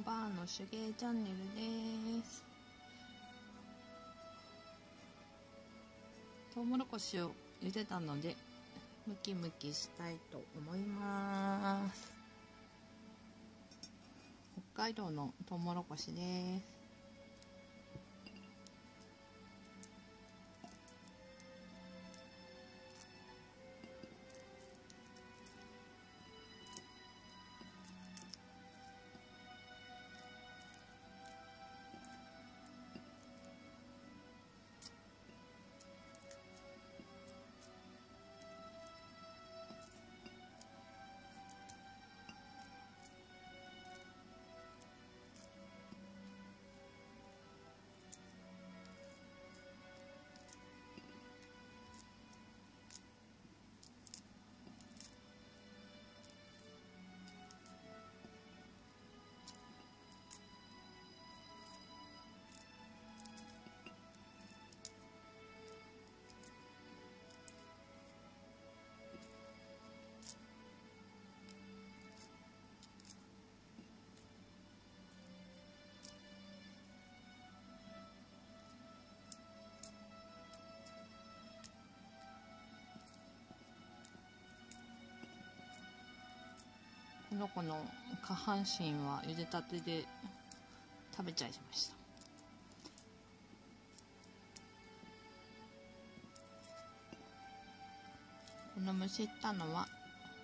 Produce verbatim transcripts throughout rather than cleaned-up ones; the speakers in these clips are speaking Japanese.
バーの手芸チャンネルです。トウモロコシを茹でたのでムキムキしたいと思います。北海道のトウモロコシです。この子の下半身は茹でたてで食べちゃいました。この蒸したのは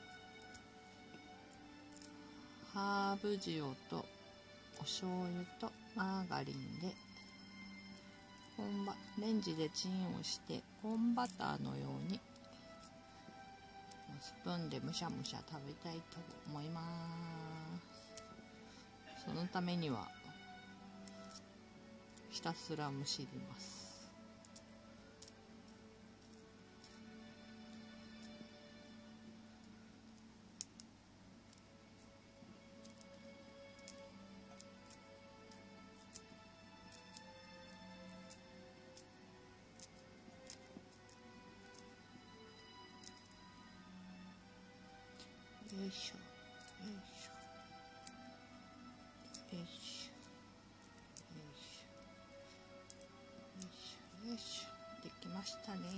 ハーブ塩とお醤油とマーガリンでコーンバレンジでチンをしてコーンバターのようにスプーンでむしゃむしゃ食べたいと思います。そのためにはひたすらむしります。よいしょよいしょよいしょよいしょよいしょよいしょ、できましたね。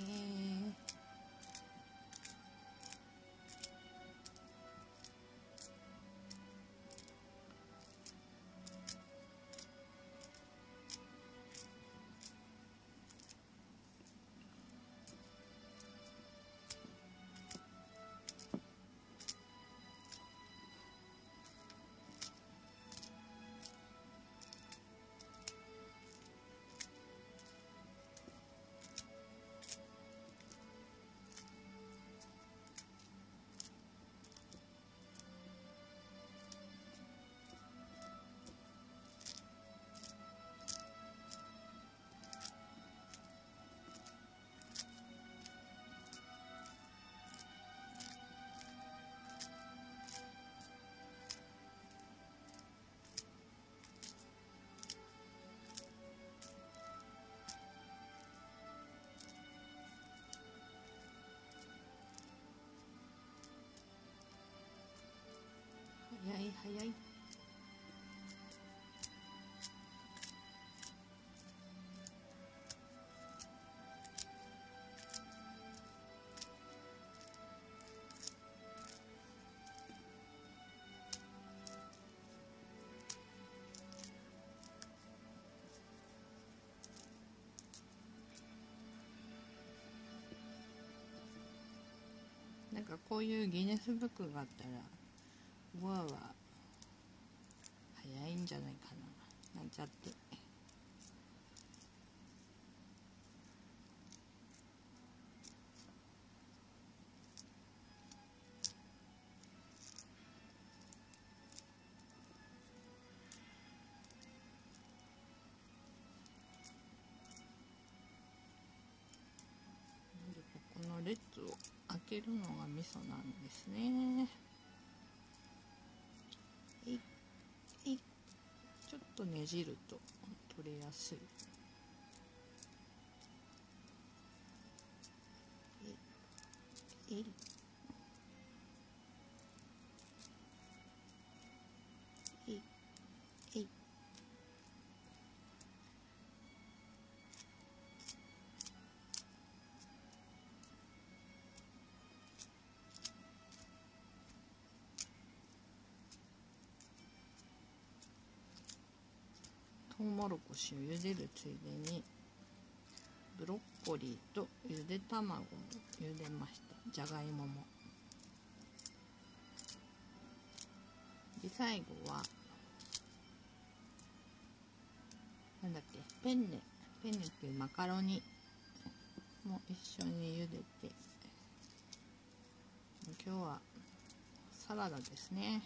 早い早い。なんかこういうギネスブックがあったらゴアは早いんじゃないかな、なんちゃって。この列を開けるのがミソなんですね。えいえい、ちょっとねじると取れやすい。えいえいえいえいトウモロコシを茹でるついでにブロッコリーとゆで卵も茹でました。じゃがいもも。で最後はなんだっけ、ペンネペンネっていうマカロニも一緒に茹でて、今日はサラダですね。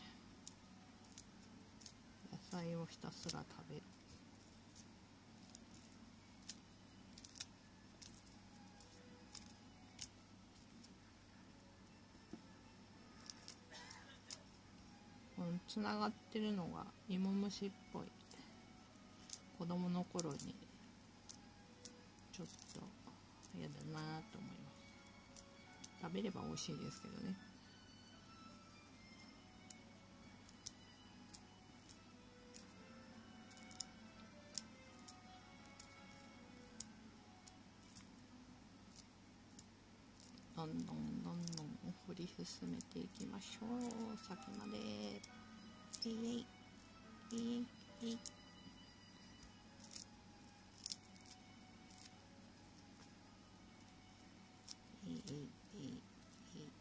野菜をひたすら食べる。つながってるのが芋虫っぽい。子供の頃にちょっと嫌だなと思います。食べれば美味しいですけどね。どんどんどんどん掘り進めていきましょう。先まで。えいえいえいえい。えいえいえいえい。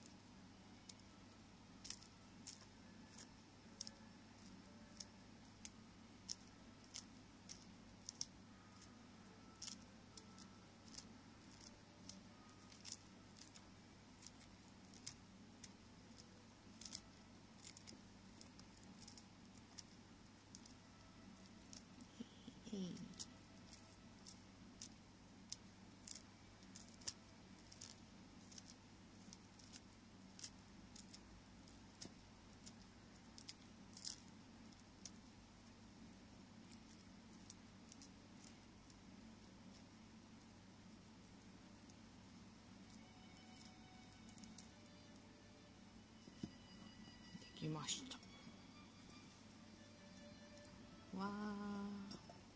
えい。できました。わー。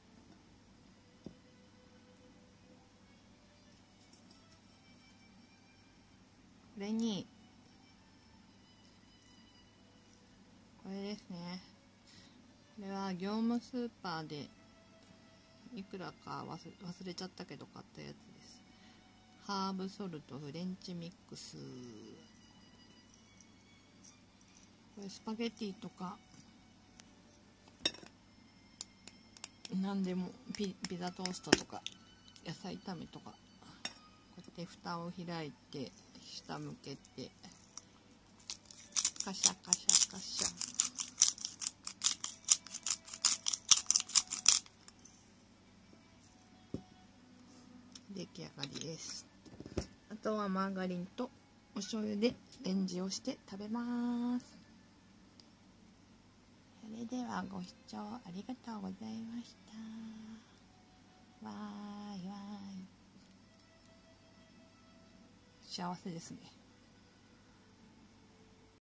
これにこれですね。これは業務スーパーでいくらか忘れ、忘れちゃったけど買ったやつです。ハーブソルトフレンチミックス。これスパゲティとか何でも ピ, ピザトーストとか野菜炒めとか、こうやって蓋を開いて下向けてカシャカシャカシャ。出来上がりです。あとはマーガリンとお醤油でレンジをして食べます。それではご視聴ありがとうございました。わーいわーい。幸せですね。